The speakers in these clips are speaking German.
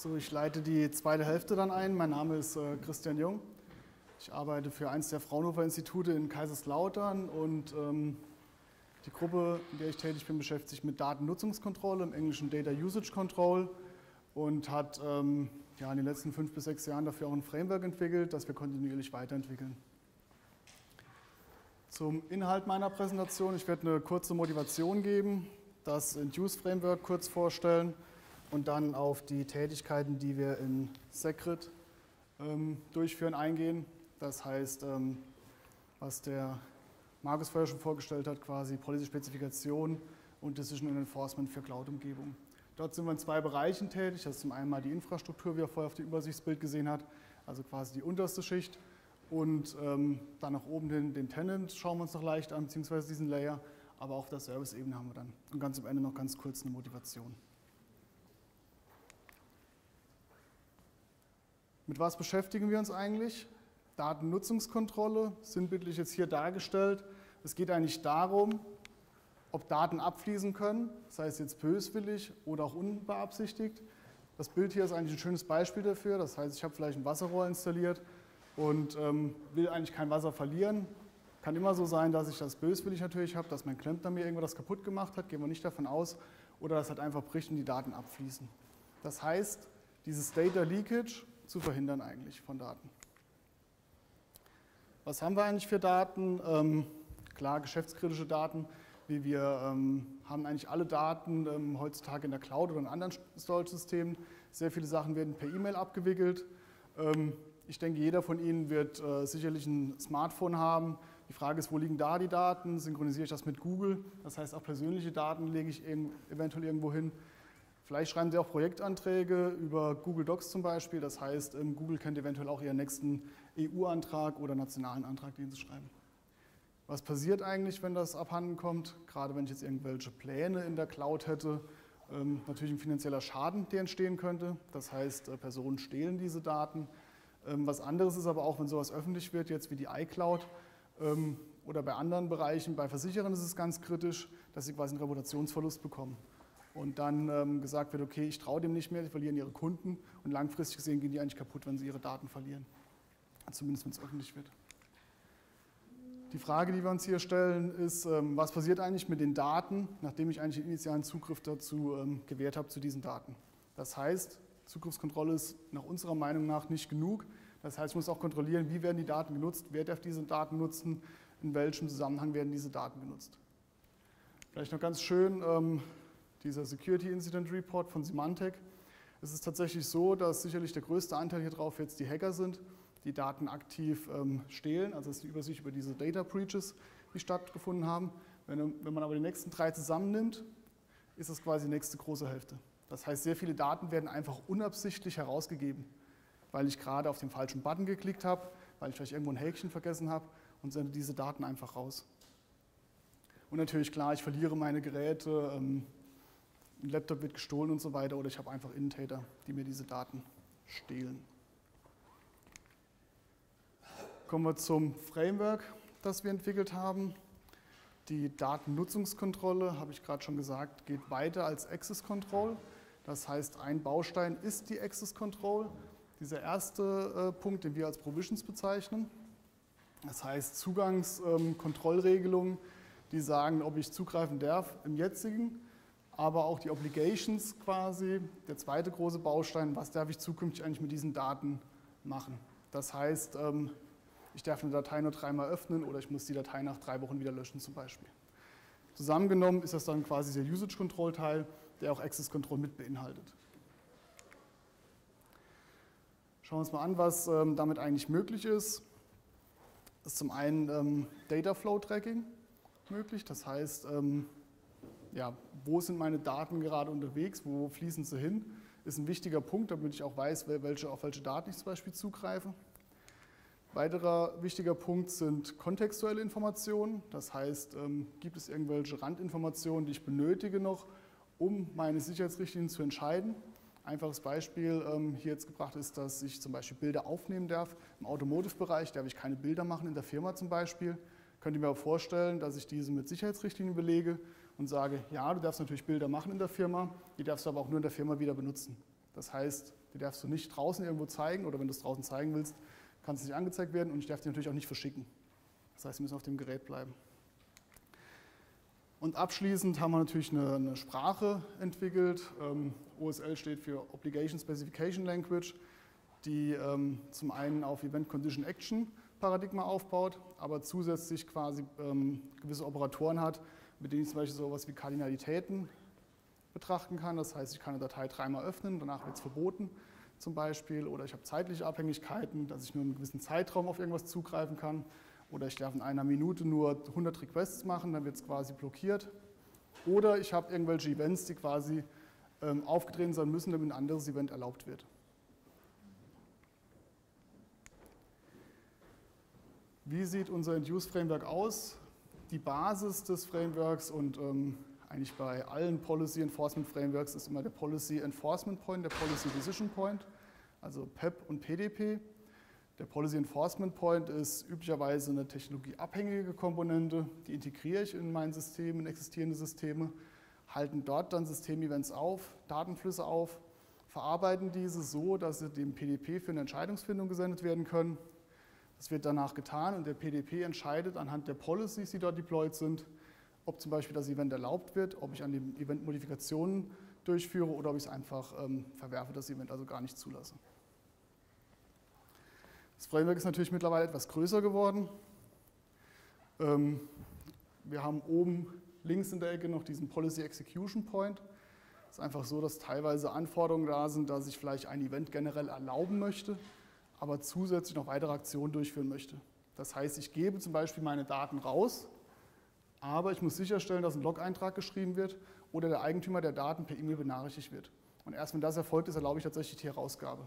So, ich leite die zweite Hälfte dann ein. Mein Name ist Christian Jung. Ich arbeite für eines der Fraunhofer-Institute in Kaiserslautern und die Gruppe, in der ich tätig bin, beschäftigt sich mit Datennutzungskontrolle, im Englischen Data Usage Control, und hat in den letzten 5 bis 6 Jahren dafür auch ein Framework entwickelt, das wir kontinuierlich weiterentwickeln. Zum Inhalt meiner Präsentation: Ich werde eine kurze Motivation geben, das Induce-Framework kurz vorstellen und dann auf die Tätigkeiten, die wir in Secret durchführen, eingehen. Das heißt, was der Markus vorher schon vorgestellt hat, quasi Policy-Spezifikation und Decision Enforcement für Cloud-Umgebung. Dort sind wir in 2 Bereichen tätig. Das ist zum einen mal die Infrastruktur, wie ihr vorher auf dem Übersichtsbild gesehen habt, also quasi die unterste Schicht. Und dann nach oben den Tenant schauen wir uns noch leicht an, beziehungsweise diesen Layer. Aber auch auf der Service-Ebene haben wir dann. Und ganz am Ende noch ganz kurz eine Motivation. Mit was beschäftigen wir uns eigentlich? Datennutzungskontrolle, sinnbildlich jetzt hier dargestellt. Es geht eigentlich darum, ob Daten abfließen können, sei es jetzt böswillig oder auch unbeabsichtigt. Das Bild hier ist eigentlich ein schönes Beispiel dafür. Das heißt, ich habe vielleicht ein Wasserrohr installiert und will eigentlich kein Wasser verlieren. Kann immer so sein, dass ich das böswillig natürlich habe, dass mein Klempner mir irgendwas kaputt gemacht hat, gehen wir nicht davon aus, oder dass halt einfach bricht und die Daten abfließen. Das heißt, dieses Data Leakage zu verhindern eigentlich von Daten. Was haben wir eigentlich für Daten? Klar, geschäftskritische Daten. Wir haben eigentlich alle Daten heutzutage in der Cloud oder in anderen Storage-Systemen. Sehr viele Sachen werden per E-Mail abgewickelt. Ich denke, jeder von Ihnen wird sicherlich ein Smartphone haben. Die Frage ist, wo liegen da die Daten? Synchronisiere ich das mit Google? Das heißt, auch persönliche Daten lege ich eventuell irgendwo hin. Vielleicht schreiben Sie auch Projektanträge über Google Docs zum Beispiel. Das heißt, Google kennt eventuell auch Ihren nächsten EU-Antrag oder nationalen Antrag, den Sie schreiben. Was passiert eigentlich, wenn das abhanden kommt? Gerade wenn ich jetzt irgendwelche Pläne in der Cloud hätte, natürlich ein finanzieller Schaden, der entstehen könnte. Das heißt, Personen stehlen diese Daten. Was anderes ist aber auch, wenn sowas öffentlich wird, jetzt wie die iCloud oder bei anderen Bereichen, bei Versicherern ist es ganz kritisch, dass sie quasi einen Reputationsverlust bekommen. Und dann gesagt wird, okay, ich traue dem nicht mehr, die verlieren ihre Kunden und langfristig gesehen gehen die eigentlich kaputt, wenn sie ihre Daten verlieren. Zumindest wenn es öffentlich wird. Die Frage, die wir uns hier stellen, ist, was passiert eigentlich mit den Daten, nachdem ich eigentlich den initialen Zugriff dazu gewährt habe zu diesen Daten. Das heißt, Zugriffskontrolle ist nach unserer Meinung nach nicht genug. Das heißt, ich muss auch kontrollieren, wie werden die Daten genutzt, wer darf diese Daten nutzen, in welchem Zusammenhang werden diese Daten genutzt. Vielleicht noch ganz schön, dieser Security Incident Report von Symantec. Es ist tatsächlich so, dass sicherlich der größte Anteil hier drauf jetzt die Hacker sind, die Daten aktiv stehlen. Also es ist die Übersicht über diese Data Breaches, die stattgefunden haben. Wenn man aber die nächsten 3 zusammennimmt, ist das quasi die nächste große Hälfte. Das heißt, sehr viele Daten werden einfach unabsichtlich herausgegeben, weil ich gerade auf den falschen Button geklickt habe, weil ich vielleicht irgendwo ein Häkchen vergessen habe und sende diese Daten einfach raus. Und natürlich klar, ich verliere meine Geräte, ein Laptop wird gestohlen und so weiter, oder ich habe einfach Intater, die mir diese Daten stehlen. Kommen wir zum Framework, das wir entwickelt haben. Die Datennutzungskontrolle, habe ich gerade schon gesagt, geht weiter als Access Control. Das heißt, ein Baustein ist die Access Control. Dieser erste Punkt, den wir als Provisions bezeichnen. Das heißt, Zugangskontrollregelungen, die sagen, ob ich zugreifen darf im jetzigen, aber auch die Obligations quasi, der zweite große Baustein, was darf ich zukünftig eigentlich mit diesen Daten machen. Das heißt, ich darf eine Datei nur 3-mal öffnen oder ich muss die Datei nach 3 Wochen wieder löschen zum Beispiel. Zusammengenommen ist das dann quasi der Usage-Control-Teil, der auch Access Control mit beinhaltet. Schauen wir uns mal an, was damit eigentlich möglich ist. Das ist zum einen Data Flow Tracking möglich, das heißt, wo sind meine Daten gerade unterwegs, wo fließen sie hin, ist ein wichtiger Punkt, damit ich auch weiß, auf welche Daten ich zum Beispiel zugreife. Weiterer wichtiger Punkt sind kontextuelle Informationen, das heißt, gibt es irgendwelche Randinformationen, die ich benötige noch, um meine Sicherheitsrichtlinien zu entscheiden. Einfaches Beispiel hier jetzt gebracht ist, dass ich zum Beispiel Bilder aufnehmen darf. Im Automotive-Bereich darf ich keine Bilder machen, in der Firma zum Beispiel. Könnt ihr mir auch vorstellen, dass ich diese mit Sicherheitsrichtlinien belege und sage, ja, du darfst natürlich Bilder machen in der Firma, die darfst du aber auch nur in der Firma wieder benutzen. Das heißt, Die darfst du nicht draußen irgendwo zeigen oder wenn du es draußen zeigen willst, kann es nicht angezeigt werden und ich darf die natürlich auch nicht verschicken. Das heißt, sie müssen auf dem Gerät bleiben. Und abschließend haben wir natürlich eine Sprache entwickelt. OSL steht für Obligation Specification Language, die zum einen auf Event Condition Action Paradigma aufbaut, aber zusätzlich quasi gewisse Operatoren hat, mit denen ich zum Beispiel sowas wie Kardinalitäten betrachten kann. Das heißt, ich kann eine Datei dreimal öffnen, danach wird es verboten zum Beispiel. Oder ich habe zeitliche Abhängigkeiten, dass ich nur in einem gewissen Zeitraum auf irgendwas zugreifen kann. Oder ich darf in einer Minute nur 100 Requests machen, dann wird es quasi blockiert. Oder ich habe irgendwelche Events, die quasi aufgetreten sein müssen, damit ein anderes Event erlaubt wird. Wie sieht unser Induce-Framework aus? Die Basis des Frameworks und eigentlich bei allen Policy Enforcement Frameworks ist immer der Policy Enforcement Point, der Policy Decision Point, also PEP und PDP. Der Policy Enforcement Point ist üblicherweise eine technologieabhängige Komponente, die integriere ich in mein System, in existierende Systeme, halten dort dann Systemevents auf, Datenflüsse auf, verarbeiten diese so, dass sie dem PDP für eine Entscheidungsfindung gesendet werden können. Das wird danach getan und der PDP entscheidet anhand der Policies, die dort deployed sind, ob zum Beispiel das Event erlaubt wird, ob ich an dem Event Modifikationen durchführe oder ob ich es einfach verwerfe, das Event also gar nicht zulasse. Das Framework ist natürlich mittlerweile etwas größer geworden. Wir haben oben links in der Ecke noch diesen Policy Execution Point. Es ist einfach so, dass teilweise Anforderungen da sind, dass ich vielleicht ein Event generell erlauben möchte, aber zusätzlich noch weitere Aktionen durchführen möchte. Das heißt, ich gebe zum Beispiel meine Daten raus, aber ich muss sicherstellen, dass ein Log-Eintrag geschrieben wird oder der Eigentümer der Daten per E-Mail benachrichtigt wird. Und erst wenn das erfolgt ist, erlaube ich tatsächlich die Herausgabe.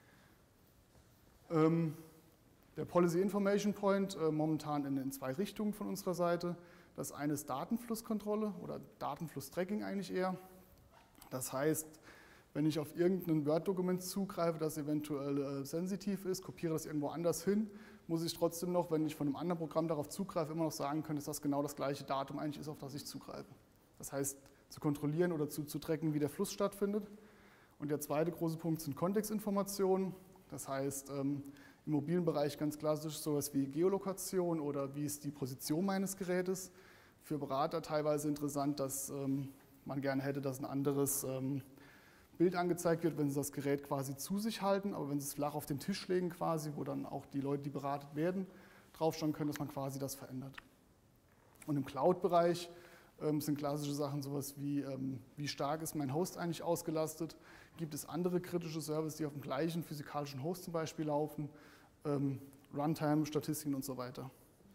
Der Policy Information Point momentan in zwei Richtungen von unserer Seite. Das eine ist Datenflusskontrolle oder Datenflusstracking eigentlich eher. Das heißt, wenn ich auf irgendein Word-Dokument zugreife, das eventuell sensitiv ist, kopiere das irgendwo anders hin, muss ich trotzdem noch, wenn ich von einem anderen Programm darauf zugreife, immer noch sagen können, dass das genau das gleiche Datum eigentlich ist, auf das ich zugreife. Das heißt, zu kontrollieren oder zu tracken, wie der Fluss stattfindet. Und der zweite große Punkt sind Kontextinformationen. Das heißt, im mobilen Bereich ganz klassisch sowas wie Geolokation oder wie ist die Position meines Gerätes. Für Berater teilweise interessant, dass man gerne hätte, dass ein anderes Bild angezeigt wird, wenn sie das Gerät quasi zu sich halten, aber wenn sie es flach auf den Tisch legen quasi, wo dann auch die Leute, die beratet werden, draufschauen können, dass man quasi das verändert. Und im Cloud-Bereich sind klassische Sachen sowas wie stark ist mein Host eigentlich ausgelastet, gibt es andere kritische Services, die auf dem gleichen physikalischen Host zum Beispiel laufen, Runtime, Statistiken und so weiter.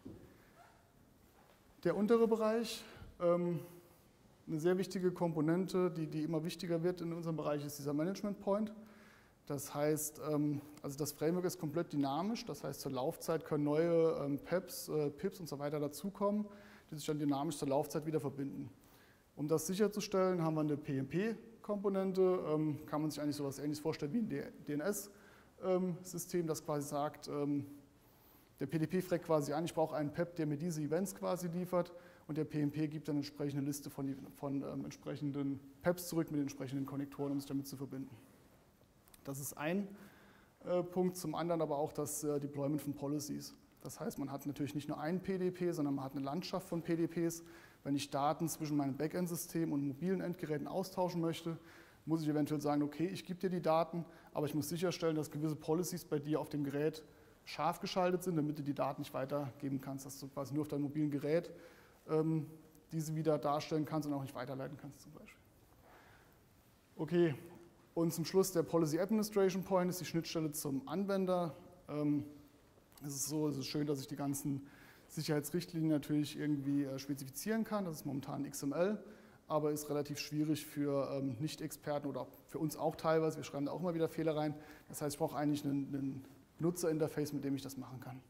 Der untere Bereich, eine sehr wichtige Komponente, die immer wichtiger wird in unserem Bereich, ist dieser Management Point. Das heißt, also das Framework ist komplett dynamisch, das heißt zur Laufzeit können neue PEPs, PIPs und so weiter dazukommen, die sich dann dynamisch zur Laufzeit wieder verbinden. Um das sicherzustellen, haben wir eine PMP-Komponente, kann man sich eigentlich so etwas Ähnliches vorstellen wie ein DNS-System, das quasi sagt, der PDP fragt quasi an, ich brauche einen PEP, der mir diese Events quasi liefert und der PMP gibt dann eine entsprechende Liste von entsprechenden PEPs zurück mit den entsprechenden Konnektoren, um sich damit zu verbinden. Das ist ein Punkt, zum anderen aber auch das Deployment von Policies. Das heißt, man hat natürlich nicht nur einen PDP, sondern man hat eine Landschaft von PDPs. Wenn ich Daten zwischen meinem Backend-System und mobilen Endgeräten austauschen möchte, muss ich eventuell sagen, okay, ich gebe dir die Daten, aber ich muss sicherstellen, dass gewisse Policies bei dir auf dem Gerät scharf geschaltet sind, damit du die Daten nicht weitergeben kannst, dass du quasi nur auf deinem mobilen Gerät diese wieder darstellen kannst und auch nicht weiterleiten kannst zum Beispiel. Okay, und zum Schluss der Policy Administration Point ist die Schnittstelle zum Anwender. Es ist schön, dass ich die ganzen Sicherheitsrichtlinien natürlich irgendwie spezifizieren kann. Das ist momentan XML, aber ist relativ schwierig für Nicht-Experten oder für uns auch teilweise. Wir schreiben da auch immer wieder Fehler rein. Das heißt, ich brauche eigentlich ein Nutzerinterface, mit dem ich das machen kann.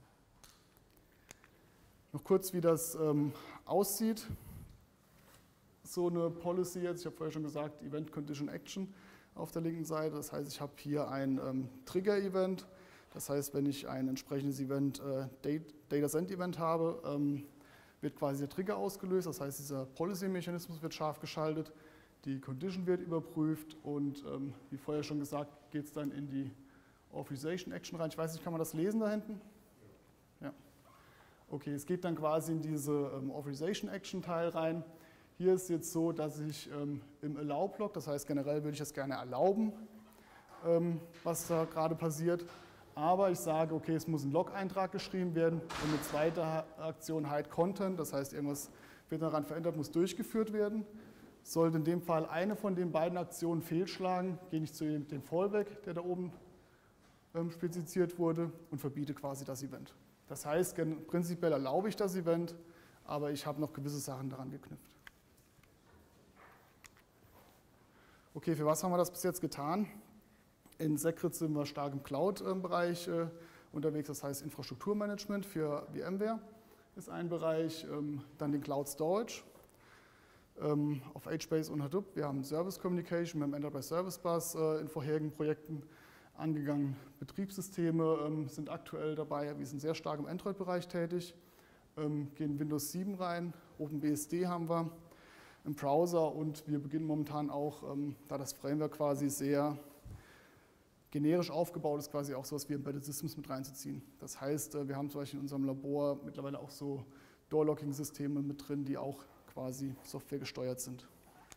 Noch kurz, wie das aussieht. So eine Policy jetzt, ich habe vorher schon gesagt, Event Condition Action auf der linken Seite. Das heißt, ich habe hier ein Trigger-Event. Das heißt, wenn ich ein entsprechendes Event, Data-Send-Event habe, wird quasi der Trigger ausgelöst. Das heißt, dieser Policy-Mechanismus wird scharf geschaltet. die Condition wird überprüft und wie vorher schon gesagt, geht es dann in die Authorization Action rein. Ich weiß nicht, kann man das lesen da hinten? Ja. Okay, es geht dann quasi in diese Authorization Action Teil rein. Hier ist jetzt so, dass ich im Allow-Block, das heißt generell würde ich das gerne erlauben, was da gerade passiert. Aber ich sage, okay, es muss ein Log-Eintrag geschrieben werden und eine zweite Aktion Hide Content, das heißt, irgendwas wird daran verändert, muss durchgeführt werden. Sollte in dem Fall eine von den beiden Aktionen fehlschlagen, gehe ich zu dem Fallback, der da oben spezifiziert wurde, und verbiete quasi das Event. Das heißt, prinzipiell erlaube ich das Event, aber ich habe noch gewisse Sachen daran geknüpft. Okay, für was haben wir das bis jetzt getan? In Secret sind wir stark im Cloud-Bereich unterwegs, das heißt Infrastrukturmanagement für VMware ist ein Bereich, dann den Cloud Storage auf HBase und Hadoop. Wir haben Service Communication, wir haben Enterprise Service Bus in vorherigen Projekten angegangen. Betriebssysteme sind aktuell dabei, wir sind sehr stark im Android-Bereich tätig, gehen Windows 7 rein, OpenBSD haben wir im Browser und wir beginnen momentan auch, da das Framework quasi sehr generisch aufgebaut ist, quasi auch so etwas wie Embedded Systems mit reinzuziehen. Das heißt, wir haben zum Beispiel in unserem Labor mittlerweile auch so Door-Locking-Systeme mit drin, die auch quasi Software gesteuert sind.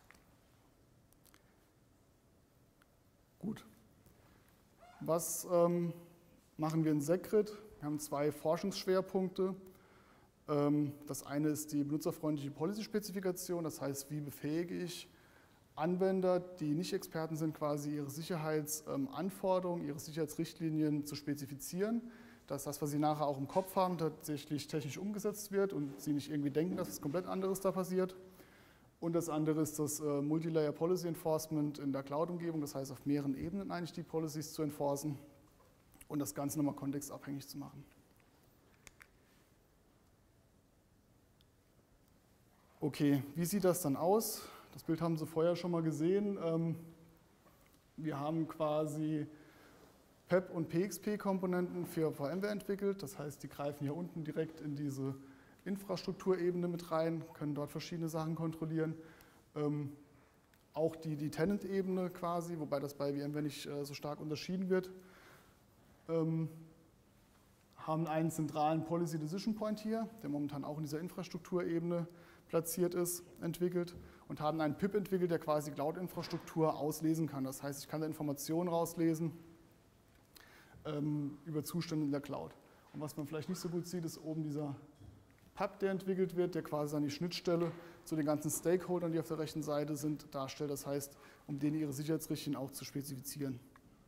Gut. Was machen wir in Secret? Wir haben zwei Forschungsschwerpunkte. Das eine ist die benutzerfreundliche Policy-Spezifikation, das heißt, wie befähige ich Anwender, die nicht Experten sind, quasi ihre Sicherheitsanforderungen, ihre Sicherheitsrichtlinien zu spezifizieren, dass das, was sie nachher auch im Kopf haben, tatsächlich technisch umgesetzt wird und sie nicht irgendwie denken, dass etwas komplett anderes da passiert. Und das andere ist das Multilayer Policy Enforcement in der Cloud-Umgebung, das heißt auf mehreren Ebenen eigentlich die Policies zu enforcen und das Ganze nochmal kontextabhängig zu machen. Okay, wie sieht das dann aus? Das Bild haben Sie vorher schon mal gesehen. Wir haben quasi PEP- und PXP-Komponenten für VMware entwickelt. Das heißt, die greifen hier unten direkt in diese Infrastrukturebene mit rein, können dort verschiedene Sachen kontrollieren. Auch die Tenant-Ebene quasi, wobei das bei VMware nicht so stark unterschieden wird. Haben einen zentralen Policy Decision Point hier, der momentan auch in dieser Infrastrukturebene platziert ist, entwickelt und haben einen PIP entwickelt, der quasi Cloud-Infrastruktur auslesen kann. Das heißt, ich kann da Informationen rauslesen über Zustände in der Cloud. Und was man vielleicht nicht so gut sieht, ist oben dieser PAP, der entwickelt wird, der quasi dann die Schnittstelle zu den ganzen Stakeholdern, die auf der rechten Seite sind, darstellt. Das heißt, um denen ihre Sicherheitsrichtlinien auch zu spezifizieren.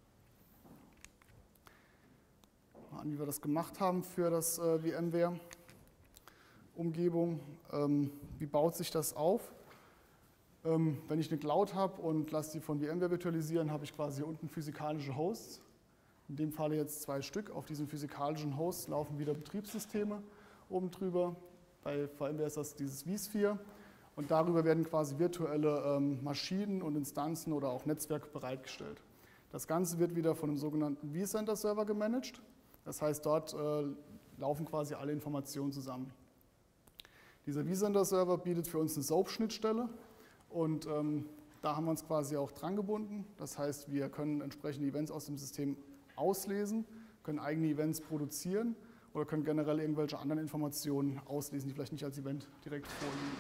Mal an, wie wir das gemacht haben für das VMware-Umgebung. Wie baut sich das auf? Wenn ich eine Cloud habe und lasse die von VMware virtualisieren, habe ich quasi hier unten physikalische Hosts. In dem Fall jetzt 2 Stück. Auf diesen physikalischen Hosts laufen wieder Betriebssysteme oben drüber. Bei VMware ist das dieses vSphere. Und darüber werden quasi virtuelle Maschinen und Instanzen oder auch Netzwerk bereitgestellt. Das Ganze wird wieder von einem sogenannten vCenter-Server gemanagt. Das heißt, dort laufen quasi alle Informationen zusammen. Dieser vCenter-Server bietet für uns eine SOAP-Schnittstelle und da haben wir uns quasi auch dran gebunden. Das heißt, wir können entsprechende Events aus dem System auslesen, können eigene Events produzieren oder können generell irgendwelche anderen Informationen auslesen, die vielleicht nicht als Event direkt vorliegen.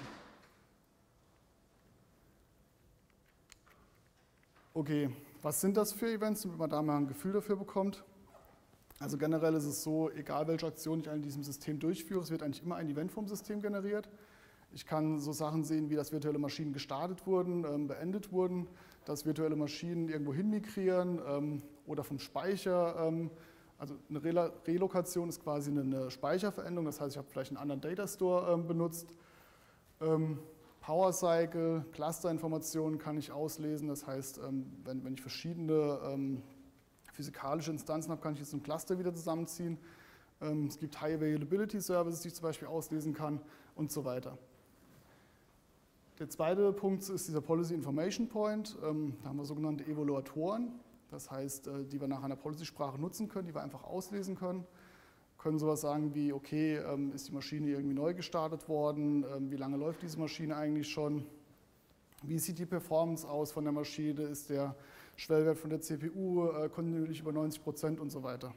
Okay, was sind das für Events, damit man da mal ein Gefühl dafür bekommt? Also generell ist es so, egal welche Aktion ich in diesem System durchführe, es wird eigentlich immer ein Event vom System generiert. Ich kann so Sachen sehen, wie dass virtuelle Maschinen gestartet wurden, beendet wurden, dass virtuelle Maschinen irgendwo hin migrieren oder vom Speicher. Also eine Relokation ist quasi eine Speicherveränderung, das heißt, ich habe vielleicht einen anderen Data Store benutzt. Power Cycle, Clusterinformationen kann ich auslesen, das heißt, wenn ich verschiedene physikalische Instanzen habe, kann ich jetzt ein Cluster wieder zusammenziehen. Es gibt High Availability Services, die ich zum Beispiel auslesen kann und so weiter. Der zweite Punkt ist dieser Policy Information Point. Da haben wir sogenannte Evaluatoren, das heißt, die wir nach einer Policy-Sprache nutzen können, die wir einfach auslesen können. Können sowas sagen wie, okay, ist die Maschine irgendwie neu gestartet worden, wie lange läuft diese Maschine eigentlich schon, Wie sieht die Performance aus von der Maschine? Ist der Schwellwert von der CPU kontinuierlich über 90% und so weiter.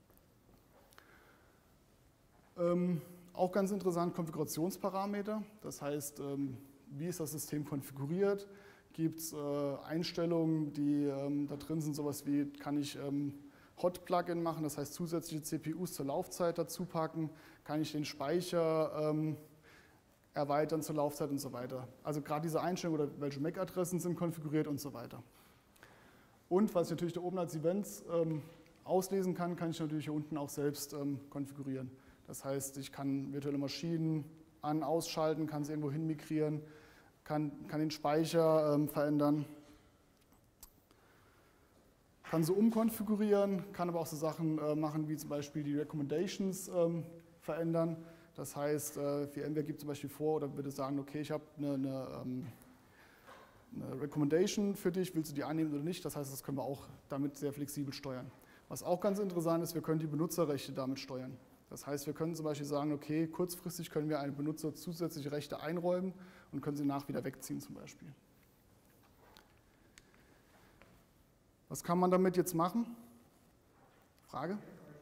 Auch ganz interessant, Konfigurationsparameter. Das heißt, wie ist das System konfiguriert? Gibt es Einstellungen, die da drin sind, sowas wie, kann ich Hot-Plugin machen, das heißt zusätzliche CPUs zur Laufzeit dazu packen, kann ich den Speicher erweitern zur Laufzeit und so weiter. Also gerade diese Einstellungen oder welche MAC-Adressen sind konfiguriert und so weiter. Und was ich natürlich da oben als Events auslesen kann, kann ich natürlich hier unten auch selbst konfigurieren. Das heißt, ich kann virtuelle Maschinen an-, ausschalten, kann sie irgendwo hin migrieren, kann den Speicher verändern, kann sie umkonfigurieren, kann aber auch so Sachen machen, wie zum Beispiel die Recommendations verändern. Das heißt, VMware gibt zum Beispiel vor oder würde sagen, okay, ich habe eine Recommendation für dich, willst du die annehmen oder nicht? Das heißt, das können wir auch damit sehr flexibel steuern. Was auch ganz interessant ist, wir können die Benutzerrechte damit steuern. Das heißt, wir können zum Beispiel sagen, okay, kurzfristig können wir einem Benutzer zusätzliche Rechte einräumen und können sie nach wieder wegziehen zum Beispiel. Was kann man damit jetzt machen? Frage?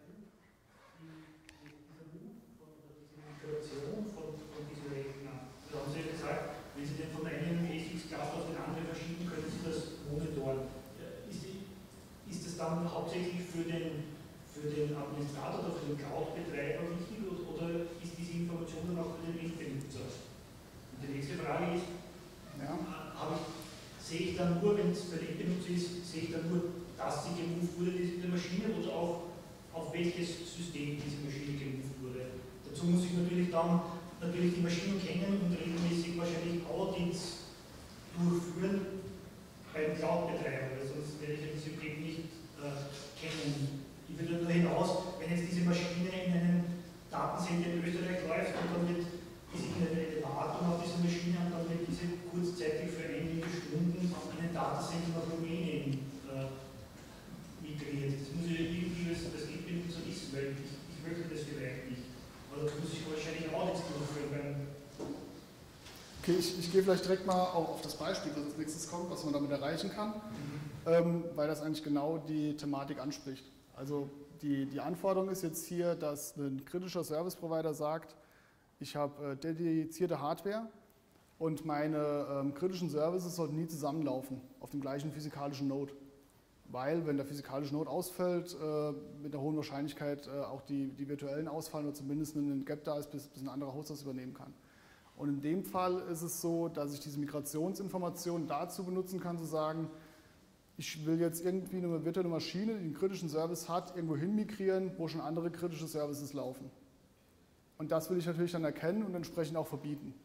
Wenn Sie den von einem ASICS-Cluster auf den anderen verschieben, können Sie das monitoren. Ist das dann hauptsächlich für den Administrator oder für den Cloud-Betreiber wichtig oder ist diese Information dann auch für den Endbenutzer? Und die nächste Frage ist, sehe ich dann nur, wenn es für den Endbenutzer ist, sehe ich dann nur, dass sie gemoved wurde, diese Maschine, oder auch auf welches System diese Maschine gemoved wurde? Dazu muss ich natürlich dann die Maschinen kennen und regelmäßig wahrscheinlich Audits durchführen beim Cloud-Betreiber, weil sonst werde ich ja diese Objekte nicht kennen. Ich will nur hinaus, wenn jetzt diese Maschine in einem Datencenter in Österreich läuft und dann ist eine Wartung auf dieser Maschine und dann wird diese kurzzeitig für einige Stunden in ein Datencenter nach Rumänien migriert. Das muss ja irgendwie das Endbenutzer wissen, weil ich möchte das vielleicht nicht. Also muss ich wahrscheinlich Audits durchführen. Okay, ich gehe vielleicht direkt mal auch auf das Beispiel, was als nächstes kommt, was man damit erreichen kann, weil das eigentlich genau die Thematik anspricht. Also die Anforderung ist jetzt hier, dass ein kritischer Service Provider sagt, ich habe dedizierte Hardware und meine kritischen Services sollten nie zusammenlaufen auf dem gleichen physikalischen Node. Weil, wenn der physikalische Node ausfällt, mit einer hohen Wahrscheinlichkeit auch die virtuellen ausfallen oder zumindest ein Gap da ist, bis ein anderer Host das übernehmen kann. Und in dem Fall ist es so, dass ich diese Migrationsinformationen dazu benutzen kann, zu sagen, ich will jetzt irgendwie eine virtuelle Maschine, die einen kritischen Service hat, irgendwo hin migrieren, wo schon andere kritische Services laufen. Und das will ich natürlich dann erkennen und entsprechend auch verbieten.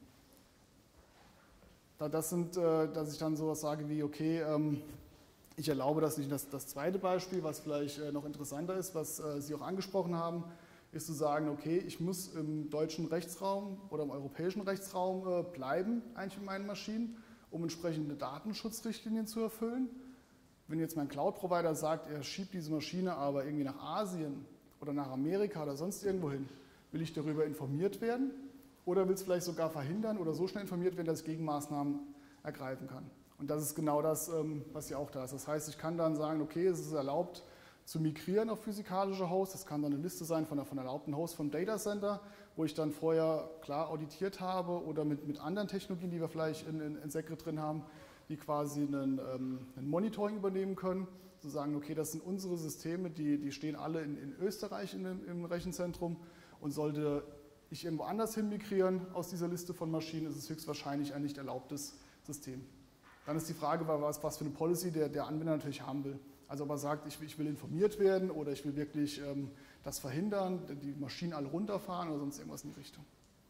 Dass ich dann sowas sage wie, okay, ich erlaube das nicht. Das zweite Beispiel, was vielleicht noch interessanter ist, was Sie auch angesprochen haben, ist zu sagen, okay, ich muss im deutschen Rechtsraum oder im europäischen Rechtsraum bleiben, eigentlich mit meinen Maschinen, um entsprechende Datenschutzrichtlinien zu erfüllen. Wenn jetzt mein Cloud-Provider sagt, er schiebt diese Maschine aber irgendwie nach Asien oder nach Amerika oder sonst irgendwo hin, will ich darüber informiert werden oder will es vielleicht sogar verhindern oder so schnell informiert werden, dass ich Gegenmaßnahmen ergreifen kann. Und das ist genau das, was hier auch da ist. Das heißt, ich kann dann sagen, okay, es ist erlaubt zu migrieren auf physikalische Hosts. Das kann dann eine Liste sein von erlaubten Hosts vom Datacenter, wo ich dann vorher klar auditiert habe oder mit anderen Technologien, die wir vielleicht in Secret drin haben, die quasi ein Monitoring übernehmen können. Zu sagen, okay, das sind unsere Systeme, die stehen alle in Österreich im Rechenzentrum und sollte ich irgendwo anders hin migrieren aus dieser Liste von Maschinen, ist es höchstwahrscheinlich ein nicht erlaubtes System. Dann ist die Frage, was für eine Policy der Anwender natürlich haben will. Also ob er sagt, ich will informiert werden oder ich will wirklich das verhindern, die Maschinen alle runterfahren oder sonst irgendwas in die Richtung.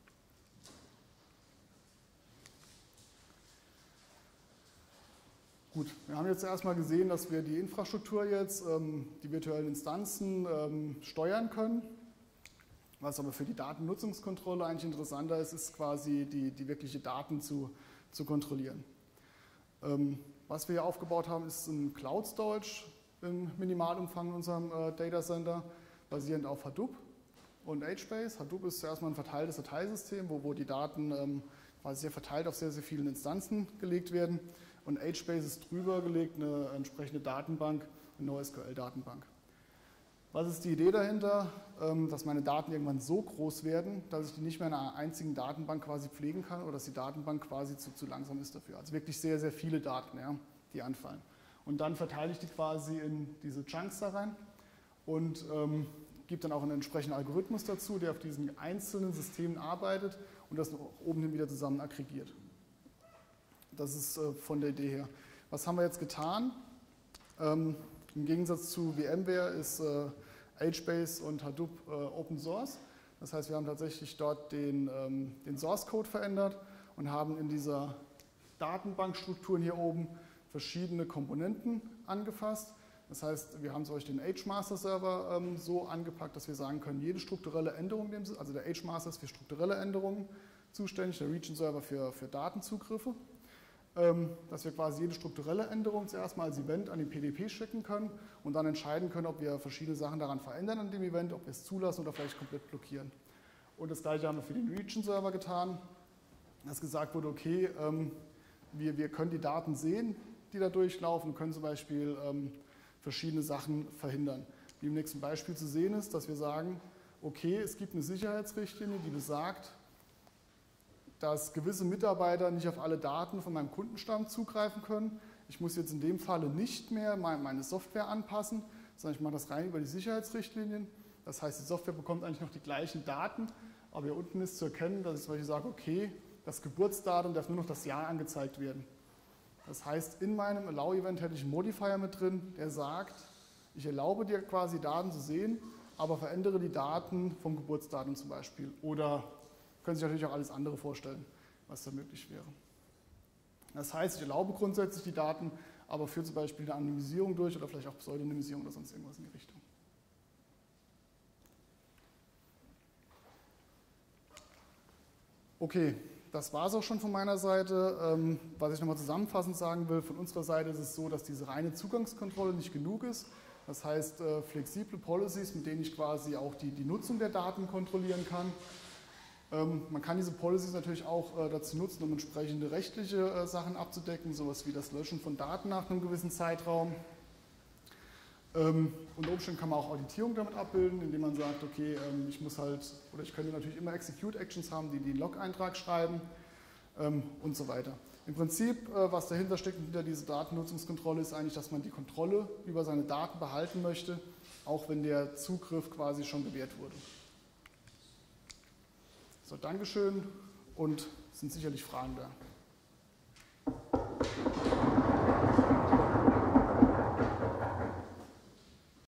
Gut, wir haben jetzt erstmal gesehen, dass wir die Infrastruktur jetzt, die virtuellen Instanzen steuern können. Was aber für die Datennutzungskontrolle eigentlich interessanter ist, ist quasi die wirkliche Daten zu kontrollieren. Was wir hier aufgebaut haben, ist ein Cloud Storage im Minimalumfang in unserem Data Center, basierend auf Hadoop und HBase. Hadoop ist erstmal ein verteiltes Dateisystem, wo die Daten quasi sehr verteilt auf sehr, sehr vielen Instanzen gelegt werden. Und HBase ist drüber gelegt, eine entsprechende Datenbank, eine NoSQL-Datenbank. Was ist die Idee dahinter? Dass meine Daten irgendwann so groß werden, dass ich die nicht mehr in einer einzigen Datenbank quasi pflegen kann oder dass die Datenbank quasi zu langsam ist dafür. Also wirklich sehr, sehr viele Daten, ja, die anfallen. Und dann verteile ich die quasi in diese Chunks da rein und gebe dann auch einen entsprechenden Algorithmus dazu, der auf diesen einzelnen Systemen arbeitet und das oben hin wieder zusammen aggregiert. Das ist von der Idee her. Was haben wir jetzt getan? Im Gegensatz zu VMware ist HBase und Hadoop Open Source. Das heißt, wir haben tatsächlich dort den Source Code verändert und haben in dieser Datenbankstrukturen hier oben verschiedene Komponenten angefasst. Das heißt, wir haben zum Beispiel den HMaster-Server so angepackt, dass wir sagen können, jede strukturelle Änderung, also der HMaster ist für strukturelle Änderungen zuständig, der Region-Server für Datenzugriffe. Dass wir quasi jede strukturelle Änderung zuerst mal als Event an die PDP schicken können und dann entscheiden können, ob wir verschiedene Sachen daran verändern an dem Event, ob wir es zulassen oder vielleicht komplett blockieren. Und das gleiche haben wir für den Region-Server getan, dass gesagt wurde, okay, wir können die Daten sehen, die da durchlaufen, können zum Beispiel verschiedene Sachen verhindern. Wie im nächsten Beispiel zu sehen ist, dass wir sagen, okay, es gibt eine Sicherheitsrichtlinie, die besagt, dass gewisse Mitarbeiter nicht auf alle Daten von meinem Kundenstamm zugreifen können. Ich muss jetzt in dem Falle nicht mehr meine Software anpassen, sondern ich mache das rein über die Sicherheitsrichtlinien. Das heißt, die Software bekommt eigentlich noch die gleichen Daten, aber hier unten ist zu erkennen, dass ich zum Beispiel sage, okay, das Geburtsdatum darf nur noch das Jahr angezeigt werden. Das heißt, in meinem Allow-Event hätte ich einen Modifier mit drin, der sagt, ich erlaube dir quasi Daten zu sehen, aber verändere die Daten vom Geburtsdatum zum Beispiel. Oder können sich natürlich auch alles andere vorstellen, was da möglich wäre. Das heißt, ich erlaube grundsätzlich die Daten, aber führe zum Beispiel eine Anonymisierung durch oder vielleicht auch Pseudonymisierung oder sonst irgendwas in die Richtung. Okay, das war es auch schon von meiner Seite. Was ich nochmal zusammenfassend sagen will, von unserer Seite ist es so, dass diese reine Zugangskontrolle nicht genug ist. Das heißt, flexible Policies, mit denen ich quasi auch die Nutzung der Daten kontrollieren kann. Man kann diese Policies natürlich auch dazu nutzen, um entsprechende rechtliche Sachen abzudecken, sowas wie das Löschen von Daten nach einem gewissen Zeitraum. Unter Umständen kann man auch Auditierung damit abbilden, indem man sagt, okay, ich könnte natürlich immer Execute-Actions haben, die den Log-Eintrag schreiben und so weiter. Im Prinzip, was dahinter steckt, hinter dieser Datennutzungskontrolle, ist eigentlich, dass man die Kontrolle über seine Daten behalten möchte, auch wenn der Zugriff quasi schon gewährt wurde. So, Dankeschön und sind sicherlich Fragen da.